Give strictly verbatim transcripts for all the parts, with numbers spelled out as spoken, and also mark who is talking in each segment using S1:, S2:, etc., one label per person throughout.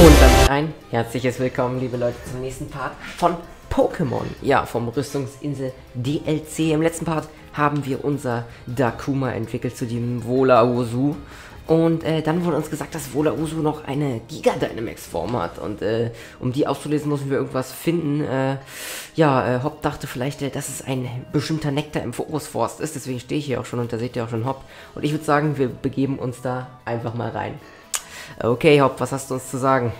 S1: Und damit ein herzliches Willkommen, liebe Leute, zum nächsten Part von Pokémon. Ja, vom Rüstungsinsel D L C. Im letzten Part haben wir unser Dakuma entwickelt zu dem Wolausu. Und äh, dann wurde uns gesagt, dass Wolausu noch eine Giga-Dynamax-Form hat. Und äh, um die auszulesen, müssen wir irgendwas finden. Äh, ja, äh, Hop dachte vielleicht, äh, dass es ein bestimmter Nektar im Fokusforst ist. Deswegen stehe ich hier auch schon und da seht ihr auch schon Hop. Und ich würde sagen, wir begeben uns da einfach mal rein. Okay, Hop, was hast du uns zu sagen?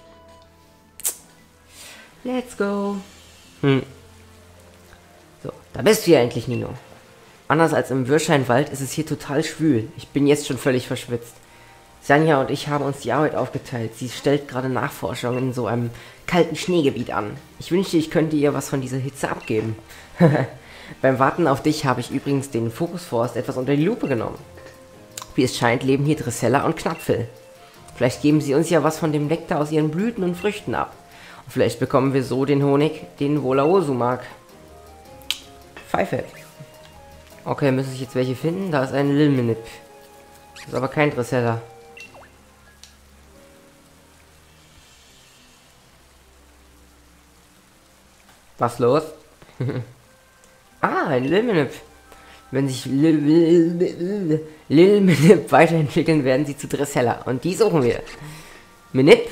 S1: Let's go. Hm. So, da bist du ja endlich, Nino. Anders als im Würscheinwald ist es hier total schwül. Ich bin jetzt schon völlig verschwitzt. Sanja und ich haben uns die Arbeit aufgeteilt. Sie stellt gerade Nachforschung in so einem kalten Schneegebiet an. Ich wünschte, ich könnte ihr was von dieser Hitze abgeben. Beim Warten auf dich habe ich übrigens den Fokusforst etwas unter die Lupe genommen. Wie es scheint, leben hier Dressella und Knapfel. Vielleicht geben sie uns ja was von dem Nektar aus ihren Blüten und Früchten ab. Und vielleicht bekommen wir so den Honig, den Wolausu mag. Pfeife. Okay, müssen sich jetzt welche finden? Da ist ein Lilmenip. Das ist aber kein Dressella. Was los? Ah, ein Lilmenip. Wenn sich Lilmenip weiterentwickeln, werden sie zu Dressella. Und die suchen wir. Menip?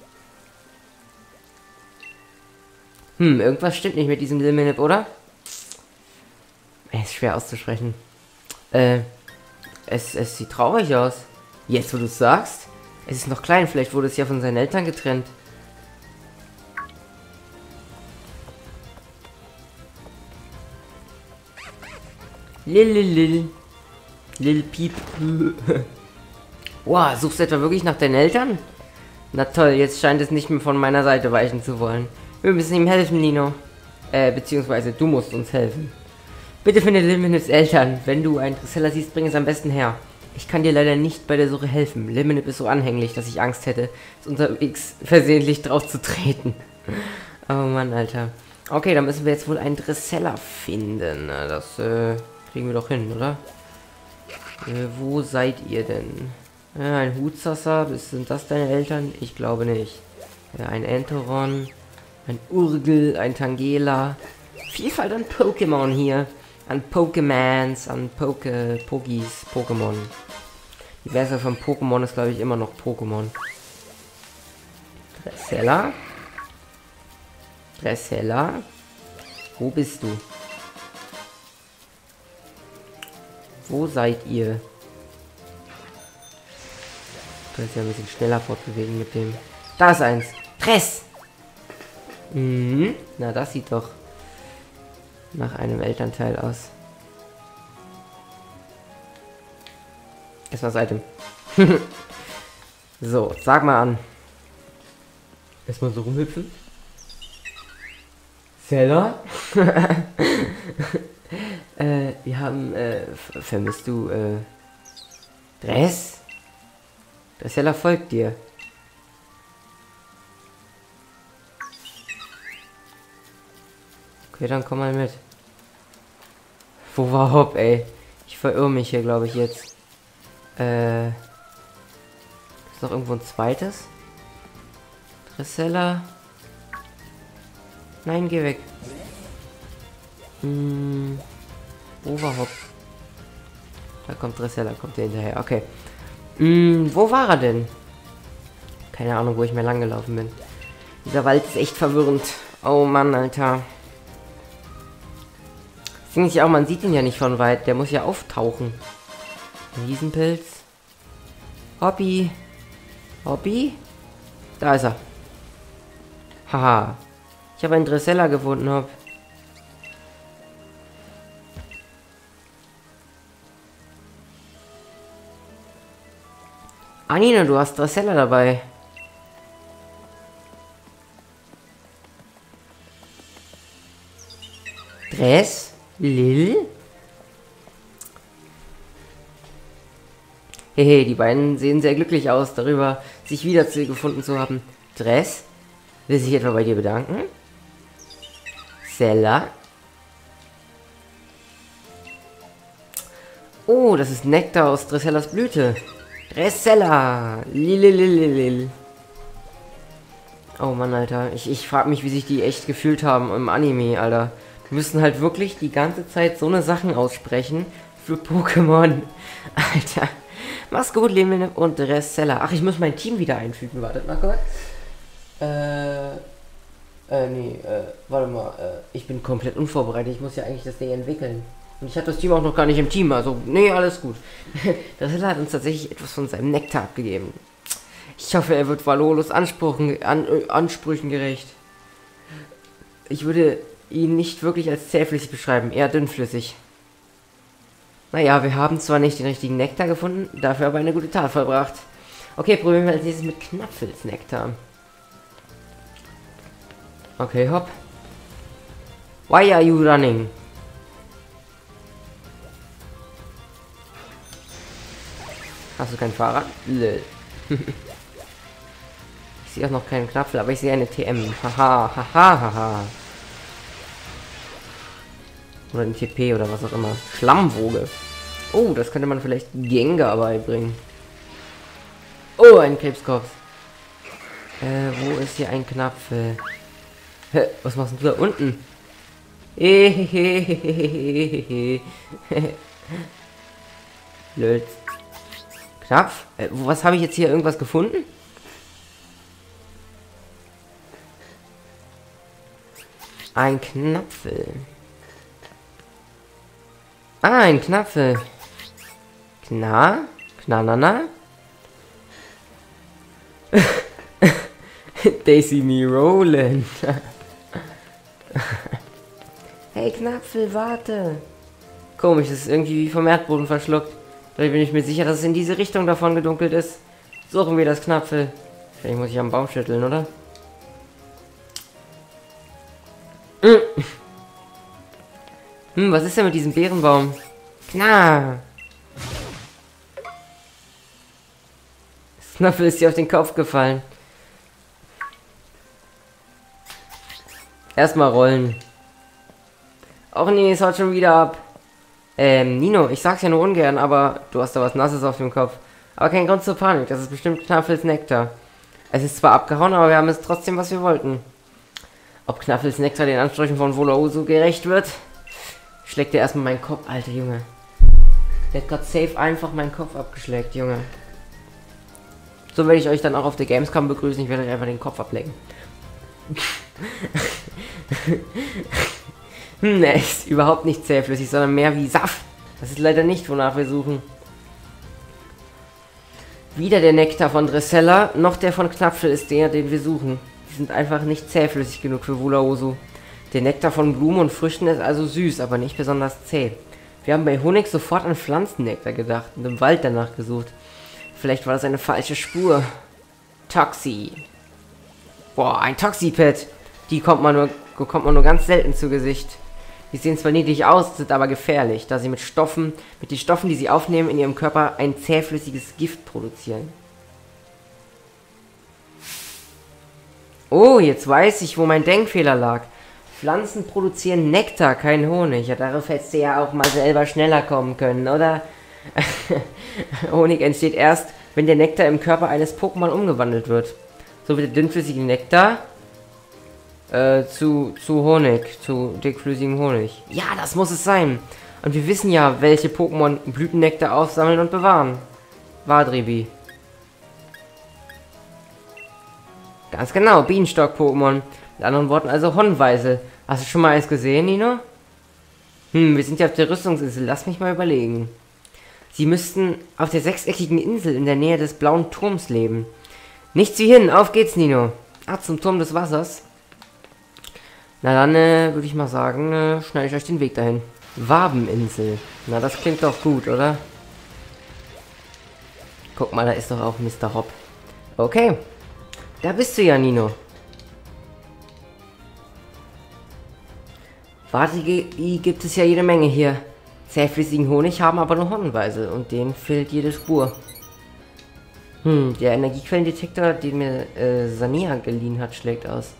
S1: Hm, irgendwas stimmt nicht mit diesem Lilmenip, oder? Es ist schwer auszusprechen. Äh, es, es sieht traurig aus. Jetzt, wo du es sagst. Es ist noch klein, vielleicht wurde es ja von seinen Eltern getrennt. Lil, lil, lil. Lil Piep. Wow, suchst du etwa wirklich nach deinen Eltern? Na toll, jetzt scheint es nicht mehr von meiner Seite weichen zu wollen. Wir müssen ihm helfen, Nino. Äh, beziehungsweise du musst uns helfen. Bitte finde Lilmenips Eltern. Wenn du einen Dressella siehst, bring es am besten her. Ich kann dir leider nicht bei der Suche helfen. Lilmenip ist so anhänglich, dass ich Angst hätte, es unterwegs versehentlich drauf zu treten. Oh Mann, Alter. Okay, dann müssen wir jetzt wohl einen Dressella finden. Na, das äh, kriegen wir doch hin, oder? Äh, wo seid ihr denn? Äh, ein Hutsassa, sind das deine Eltern? Ich glaube nicht. Äh, ein Enteron, ein Urgel, ein Tangela. Vielfalt an Pokémon hier. An Pokémons, an Poke, Pogis, Pokémon. Die Version von Pokémon ist, glaube ich, immer noch Pokémon. Dressella? Dressella? Wo bist du? Wo seid ihr? Ich kann es ja ein bisschen schneller fortbewegen mit dem. Da ist eins. Dress! Mhm. Na, das sieht doch nach einem Elternteil aus. Erstmal Seite. So, sag mal an. Erstmal so rumhüpfen. Zeller? äh, wir haben, äh, vermisst du, äh, Dress? Der Zeller folgt dir. Okay, dann komm mal mit. Wo war Hop, ey? Ich verirre mich hier, glaube ich, jetzt. Äh. Ist noch irgendwo ein zweites? Dressella? Nein, geh weg. Hm. Wo war Hop? Da kommt Dressella, kommt der hinterher. Okay. Hm, wo war er denn? Keine Ahnung, wo ich mehr lang gelaufen bin. Dieser Wald ist echt verwirrend. Oh Mann, Alter. Finde ich auch, man sieht ihn ja nicht von weit. Der muss ja auftauchen. Riesenpilz. Hobby. Hobby? Da ist er. Haha. Ich habe einen Dressella gefunden, Hopp. Anina, du hast Dressella dabei. Dress? Lil? Hehe, die beiden sehen sehr glücklich aus, darüber sich wieder gefunden zu haben. Dress? Will sich etwa bei dir bedanken? Zeller? Oh, das ist Nektar aus Dressellas Blüte. Dressella! Lililililil. Oh Mann, Alter. Ich, ich frage mich, wie sich die echt gefühlt haben im Anime, Alter. Die müssen halt wirklich die ganze Zeit so eine Sachen aussprechen für Pokémon. Alter. Mach's gut, Lemon und Dressella. Ach, ich muss mein Team wieder einfügen. Wartet mal kurz. Äh, äh, nee, äh, warte mal. Äh, ich bin komplett unvorbereitet. Ich muss ja eigentlich das Ding entwickeln. Und ich habe das Team auch noch gar nicht im Team. Also, nee, alles gut. Dressella hat uns tatsächlich etwas von seinem Nektar abgegeben. Ich hoffe, er wird Valolos Ansprüchen, an, äh, Ansprüchen gerecht. Ich würde ihn nicht wirklich als zähflüssig beschreiben, eher dünnflüssig. Naja, wir haben zwar nicht den richtigen Nektar gefunden, dafür aber eine gute Tat vollbracht. Okay, probieren wir als nächstes mit Knapfelsnektar. Okay, hopp. Why are you running? Hast du kein Fahrrad? Lol. Ich sehe auch noch keinen Knapfel, aber ich sehe eine T M. Haha, haha, haha. Oder ein T P oder was auch immer. Schlammwoge. Oh, das könnte man vielleicht Gengar beibringen. Oh, ein Krebskopf. Äh, wo ist hier ein Knapfel? Hä, was machst du da unten? Hehehehehehe. Blöd. Knapf? Äh, was habe ich jetzt hier irgendwas gefunden? Ein Knapfel. Ah, ein Knapfel. Kna? Knanana? They see me rolling. Hey Knapfel, warte. Komisch, das ist irgendwie wie vom Erdboden verschluckt. Da bin ich mir sicher, dass es in diese Richtung davon gedunkelt ist. Suchen wir das Knapfel. Vielleicht muss ich am Baum schütteln, oder? Hm, was ist denn mit diesem Beerenbaum? Kna. Das Knapfel ist dir auf den Kopf gefallen. Erstmal rollen. Och nee, es haut schon wieder ab. Ähm, Nino, ich sag's ja nur ungern, aber du hast da was Nasses auf dem Kopf. Aber kein Grund zur Panik, das ist bestimmt Knapfels Nektar. Es ist zwar abgehauen, aber wir haben es trotzdem, was wir wollten. Ob Knapfels Nektar den Ansprüchen von Voloso gerecht wird? Schlägt er erstmal meinen Kopf, alter Junge. Der hat gerade safe einfach meinen Kopf abgeschlägt, Junge. So werde ich euch dann auch auf der Gamescom begrüßen. Ich werde euch einfach den Kopf ablecken. Hm, er ist überhaupt nicht zähflüssig, sondern mehr wie Saft. Das ist leider nicht, wonach wir suchen. Weder der Nektar von Dressella, noch der von Knapfel ist der, den wir suchen. Die sind einfach nicht zähflüssig genug für Voloso. Der Nektar von Blumen und Früchten ist also süß, aber nicht besonders zäh. Wir haben bei Honig sofort an Pflanzennektar gedacht und im Wald danach gesucht. Vielleicht war das eine falsche Spur. Toxi. Boah, ein Toxipet. Die kommt man nur, kommt man nur ganz selten zu Gesicht. Die sehen zwar niedlich aus, sind aber gefährlich, da sie mit Stoffen, mit den Stoffen, die sie aufnehmen, in ihrem Körper ein zähflüssiges Gift produzieren. Oh, jetzt weiß ich, wo mein Denkfehler lag. Pflanzen produzieren Nektar, kein Honig. Ja, darauf hättest du ja auch mal selber schneller kommen können, oder? Honig entsteht erst, wenn der Nektar im Körper eines Pokémon umgewandelt wird. So wird der dünnflüssige Nektar äh, zu, zu Honig, zu dickflüssigem Honig. Ja, das muss es sein. Und wir wissen ja, welche Pokémon Blütennektar aufsammeln und bewahren. Wadribi. Ganz genau, Bienenstock-Pokémon. Mit anderen Worten also Honweisel. Hast du schon mal eins gesehen, Nino? Hm, wir sind ja auf der Rüstungsinsel. Lass mich mal überlegen. Sie müssten auf der sechseckigen Insel in der Nähe des blauen Turms leben. Nichts wie hin, auf geht's, Nino. Ah, zum Turm des Wassers. Na dann, äh, würde ich mal sagen, äh, schneide ich euch den Weg dahin. Wabeninsel. Na, das klingt doch gut, oder? Guck mal, da ist doch auch Mister Hopp. Okay. Da bist du ja, Nino. Warte, gibt es ja jede Menge hier. Zähflüssigen Honig haben aber nur Hornweise und denen fehlt jede Spur. Hm, der Energiequellendetektor, den mir äh, Sania geliehen hat, schlägt aus.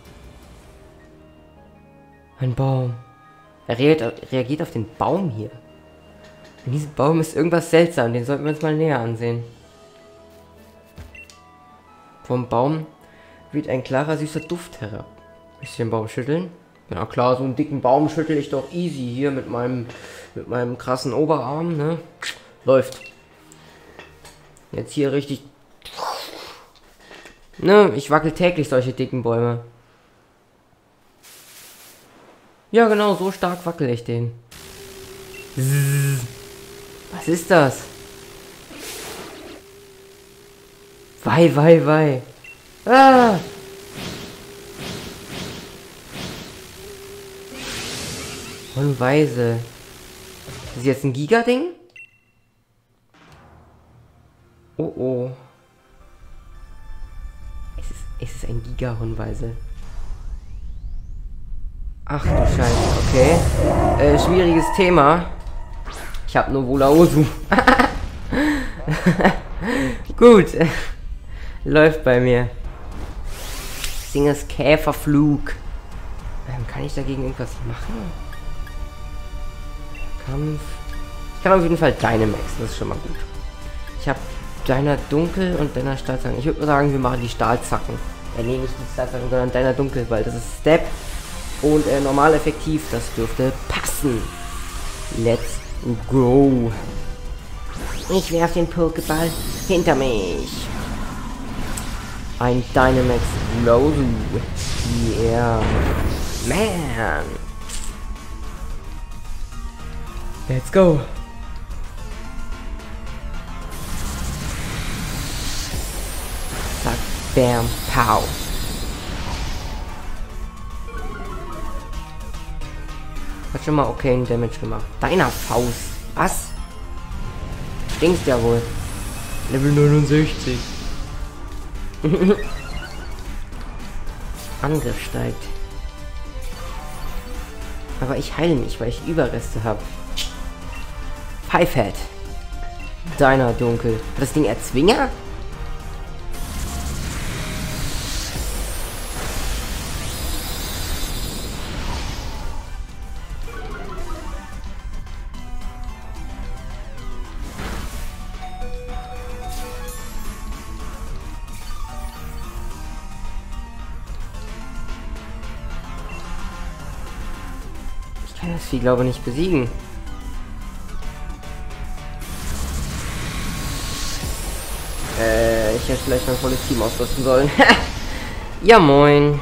S1: Ein Baum. Er reagiert, reagiert auf den Baum hier. In diesem Baum ist irgendwas seltsam, den sollten wir uns mal näher ansehen. Vom Baum weht ein klarer, süßer Duft herab. Ich den Baum schütteln? Ja klar, so einen dicken Baum schüttel ich doch easy hier mit meinem, mit meinem krassen Oberarm, ne? Läuft. Jetzt hier richtig... Ne, ich wackel täglich solche dicken Bäume. Ja genau, so stark wackel ich den. Was ist das? Wei, wei, wei. Ah! Und Weise. Ist jetzt ein Giga-Ding? Oh oh. Es ist, es ist ein Giga-Honweise. Ach du Scheiße, okay. Äh, schwieriges Thema. Ich hab nur Wulaosu. Gut. Läuft bei mir. Singes Käferflug. Ähm, kann ich dagegen irgendwas machen? Kampf. Ich kann auf jeden Fall Dynamax, das ist schon mal gut. Ich habe deiner Dunkel und deiner Stahlzacken. Ich würde sagen, wir machen die Stahlzacken. Äh, nee, nicht die Stahlzacken, sondern deiner Dunkel, weil das ist Step und äh, normal effektiv. Das dürfte passen. Let's go. Ich werf den Pokéball hinter mich. Ein Dynamax Wulaosu. Yeah. Man. Let's go. Zack, bam, pow. Hat schon mal okay einen Damage gemacht. Deiner Faust. Was? Stinkst ja wohl. Level neunundsechzig. Angriff steigt. Aber ich heile mich, weil ich Überreste habe. Pfeifhead. Deiner Dunkel. Hat das Ding Erzwinger? Ich kann das Vieh, glaube ich, nicht besiegen. Äh, ich hätte vielleicht mein volles Team ausrüsten sollen. Ja, moin.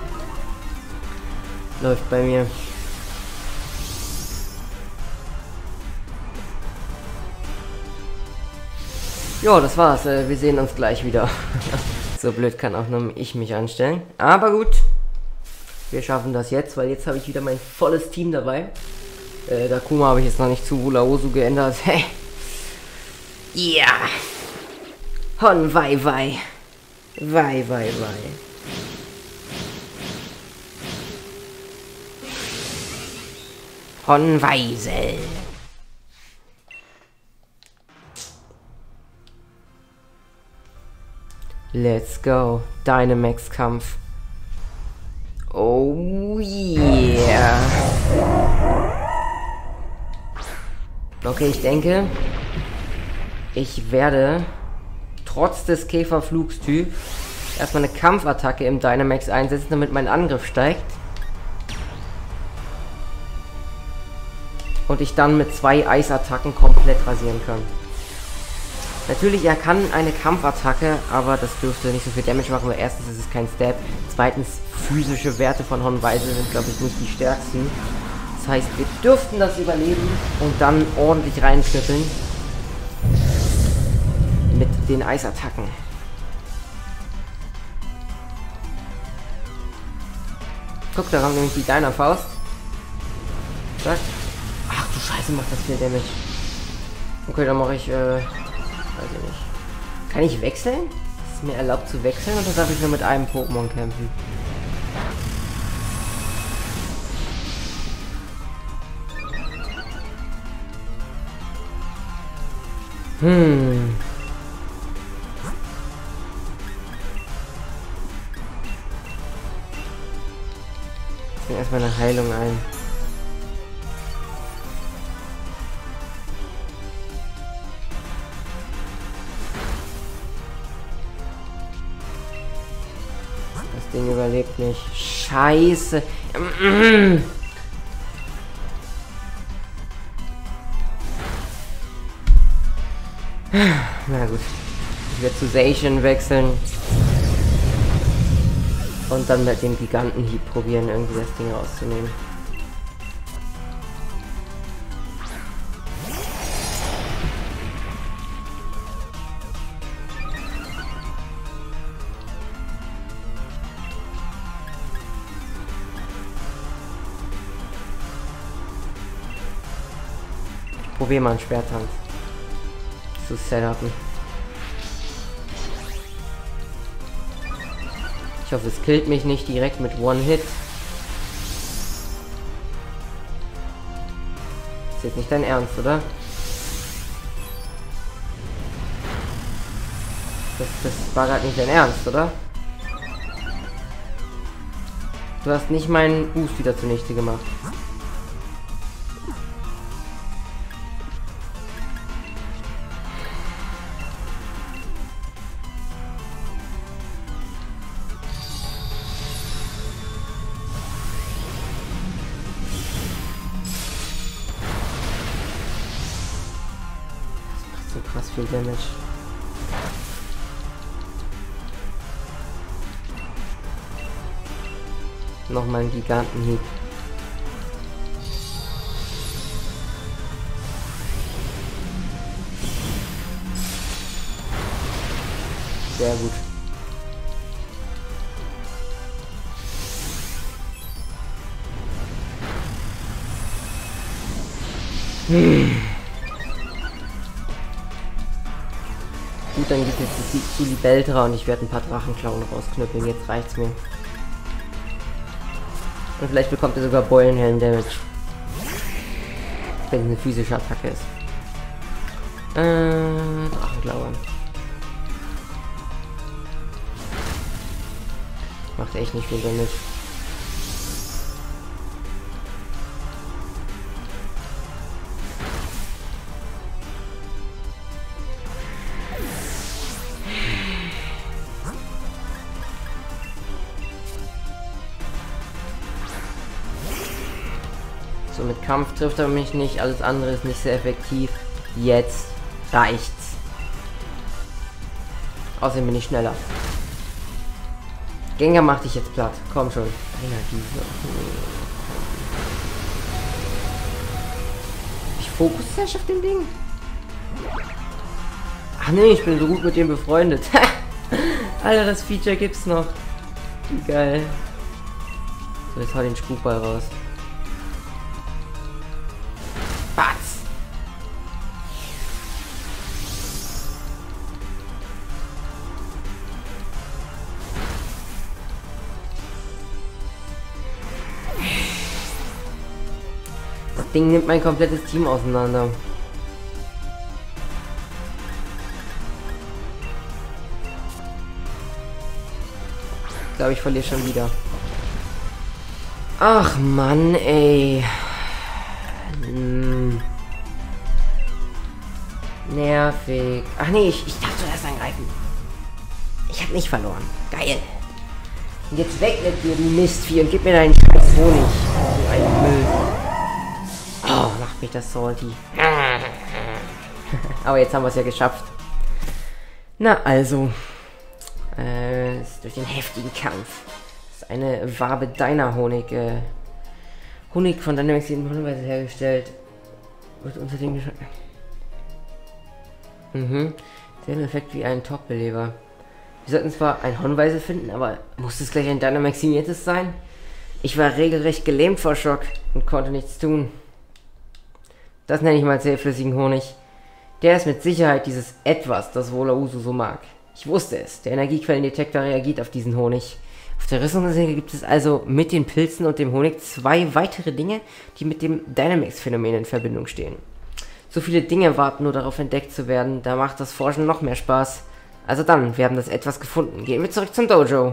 S1: Läuft bei mir. Jo, das war's. Äh, wir sehen uns gleich wieder. So blöd kann auch nur ich mich anstellen. Aber gut. Wir schaffen das jetzt, weil jetzt habe ich wieder mein volles Team dabei. Äh, Dakuma habe ich jetzt noch nicht zu Wulaosu geändert. Hey. Ja. Hon wei wei. Wei wei wei. Hon Weisel. Let's go. Dynamax-Kampf. Oh yeah. Okay, ich denke, ich werde trotz des Käferflugstyp erstmal eine Kampfattacke im Dynamax einsetzen, damit mein Angriff steigt. Und ich dann mit zwei Eisattacken komplett rasieren kann. Natürlich, er kann eine Kampfattacke, aber das dürfte nicht so viel Damage machen, weil erstens ist es kein Stab, zweitens physische Werte von Hon Weisel sind, glaube ich, nicht die stärksten. Das heißt, wir dürften das überleben und dann ordentlich reinknüppeln mit den Eisattacken. Guck, da kommt nämlich die Deiner Faust. Zack. Ach du Scheiße, macht das viel Damage. Okay, dann mache ich, äh... weiß ich nicht. Kann ich wechseln? Ist es mir erlaubt zu wechseln oder darf ich nur mit einem Pokémon kämpfen? Hm. Ich bringe erstmal eine Heilung ein. Ding überlebt nicht. Scheiße. Na gut. Ich werde zu Zacian wechseln. Und dann mit dem Gigantenhieb probieren, irgendwie das Ding rauszunehmen. Ich probiere mal einen Schwerttanz zu setupen. Ich hoffe, es killt mich nicht direkt mit One-Hit. Ist jetzt nicht dein Ernst, oder? Das, das war gerade nicht dein Ernst, oder? Du hast nicht meinen Boost wieder zunichte gemacht. So krass viel Damage. Nochmal einen Gigantenhieb. Sehr gut. Hm. Gut, dann geht jetzt zu Libeltra und ich werde ein paar Drachenklauen rausknüppeln. Jetzt reicht's mir. Und vielleicht bekommt er sogar Beulenhelm-Damage. Wenn es eine physische Attacke ist. Äh, Drachenklaue. Macht echt nicht viel Damage. So, mit Kampf trifft er mich nicht, alles andere ist nicht sehr effektiv. Jetzt reicht's. Außerdem bin ich schneller. Gengar macht dich jetzt platt. Komm schon. Energie. Ich fokussiere auf dem Ding. Ach nee, ich bin so gut mit dem befreundet. Alter, das Feature gibt's noch. Wie geil. So, jetzt hau den Spukball raus. Batz. Das Ding nimmt mein komplettes Team auseinander. Ich glaube, ich verliere schon wieder. Ach Mann, ey. Hm. Nervig. Ach nee, ich, ich darf zuerst angreifen. Ich habe nicht verloren. Geil. Und jetzt weg mit dir, du Mistvieh, und gib mir deinen scheiß Honig. Du ein Müll. Oh, macht mich das salty. Aber jetzt haben wir es ja geschafft. Na also. Äh, ist durch den heftigen Kampf. Das ist eine Wabe deiner Honig. Äh, Honig von Dynamax Honweise hergestellt. Wird unter dem Geschmack. Mhm. Selben Effekt wie ein Top-Beleber. Wir sollten zwar ein Honweise finden, aber muss es gleich ein Dynamaximiertes sein? Ich war regelrecht gelähmt vor Schock und konnte nichts tun. Das nenne ich mal zähflüssigen Honig. Der ist mit Sicherheit dieses Etwas, das Wolausu so mag. Ich wusste es. Der Energiequellendetektor reagiert auf diesen Honig. Auf der Rüstungsinsel gibt es also mit den Pilzen und dem Honig zwei weitere Dinge, die mit dem Dynamax-Phänomen in Verbindung stehen. So viele Dinge warten nur darauf, entdeckt zu werden. Da macht das Forschen noch mehr Spaß. Also dann, wir haben das Etwas gefunden. Gehen wir zurück zum Dojo.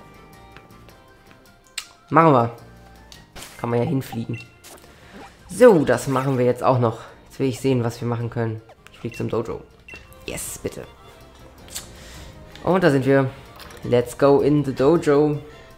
S1: Machen wir. Kann man ja hinfliegen. So, das machen wir jetzt auch noch. Jetzt will ich sehen, was wir machen können. Ich fliege zum Dojo. Yes, bitte. Und da sind wir. Let's go in the Dojo.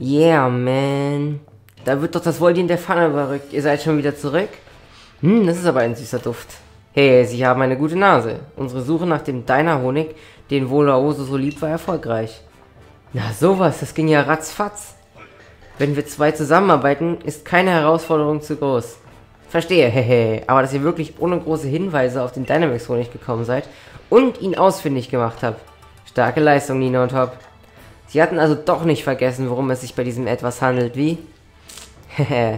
S1: Yeah, man. Da wird doch das Voldi in der Pfanne verrückt. Ihr seid schon wieder zurück? Hm, das ist aber ein süßer Duft. Hey, Sie haben eine gute Nase. Unsere Suche nach dem Diner-Honig, den Volaoso so lieb, war erfolgreich. Na sowas, das ging ja ratzfatz. Wenn wir zwei zusammenarbeiten, ist keine Herausforderung zu groß. Verstehe, hehe. Aber dass ihr wirklich ohne große Hinweise auf den Dynamax-Honig gekommen seid und ihn ausfindig gemacht habt. Starke Leistung, Nino und Hop. Sie hatten also doch nicht vergessen, worum es sich bei diesem etwas handelt, wie? Hehe.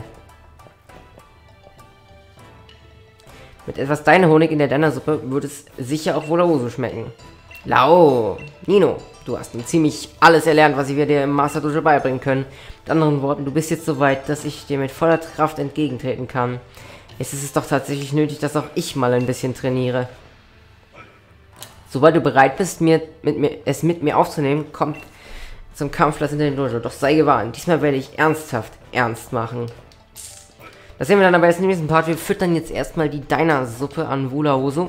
S1: Mit etwas Dino-Honig in der Diner-Suppe würde es sicher auch Volaoso schmecken. Lau! Nino, du hast nun ziemlich alles erlernt, was wir dir im Master Dojo beibringen können. Mit anderen Worten, du bist jetzt so weit, dass ich dir mit voller Kraft entgegentreten kann. Jetzt ist es doch tatsächlich nötig, dass auch ich mal ein bisschen trainiere. Sobald du bereit bist, mir, mit mir, es mit mir aufzunehmen, kommt zum Kampfplatz hinter dem Dojo. Doch sei gewarnt, diesmal werde ich ernsthaft ernst machen. Das sehen wir dann aber erst im nächsten Part. Wir füttern jetzt erstmal die Diner-Suppe an Volaoso.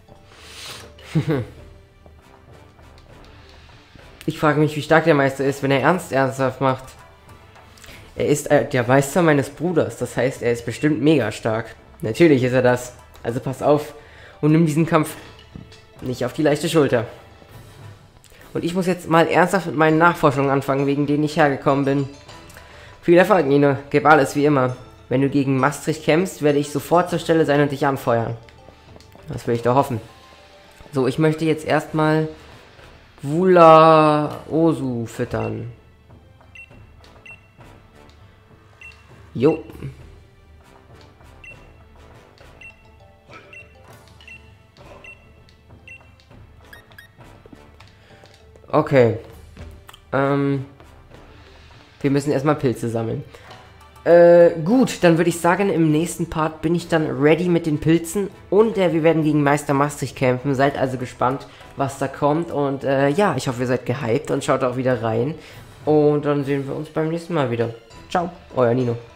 S1: Ich frage mich, wie stark der Meister ist, wenn er ernst ernsthaft macht. Er ist äh, der Meister meines Bruders, das heißt, er ist bestimmt mega stark. Natürlich ist er das. Also pass auf und nimm diesen Kampf nicht auf die leichte Schulter. Und ich muss jetzt mal ernsthaft mit meinen Nachforschungen anfangen, wegen denen ich hergekommen bin. Viel Erfolg, Nino. Gib alles wie immer. Wenn du gegen Maastricht kämpfst, werde ich sofort zur Stelle sein und dich anfeuern. Das will ich doch hoffen. So, ich möchte jetzt erstmal Volaoso füttern. Jo. Okay. Ähm. Wir müssen erstmal Pilze sammeln. Äh, gut, dann würde ich sagen, im nächsten Part bin ich dann ready mit den Pilzen und äh, wir werden gegen Meister Maastricht kämpfen. Seid also gespannt, was da kommt und äh, ja, ich hoffe, ihr seid gehypt und schaut auch wieder rein. Und dann sehen wir uns beim nächsten Mal wieder. Ciao, euer Nino.